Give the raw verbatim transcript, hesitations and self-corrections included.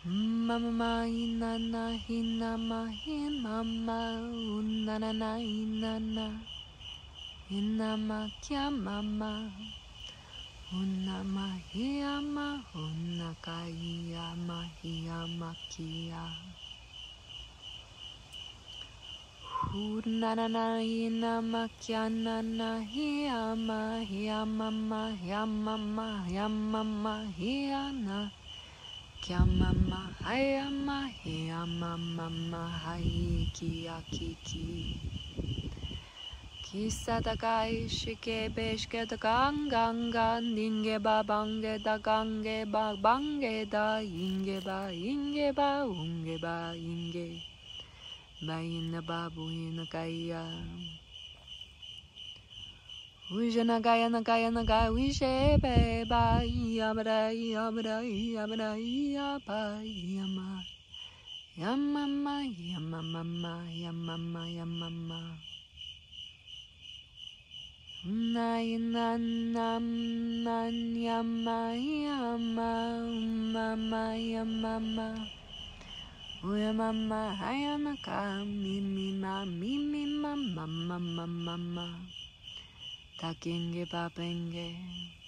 Mama inana hinama hinama unana inana hinama kya mama unama hiyama unaka hiyama hiyama kia unana hinama kya nana hiyama hiyamama hiyamama hiyamama hiyana Kya mama hayama hiyama mama hayi kiya kiki Kisatakai shike beshke da ganganga ninge ba bange da gange ba bange da inge ba inge ba unge ba inge ba ina babu ina kaya Ujana gaya na gaya na gaya wishe be ba yamada yamada yamada yapa yama yamama yamama yamama yamama na ina nam nan yama yama mama yamama uyamama hayanaka mimi ma mimi mama mama mama Takenge papenge